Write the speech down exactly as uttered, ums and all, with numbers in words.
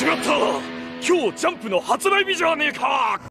った。今日ジャンプの発売日じゃねえか。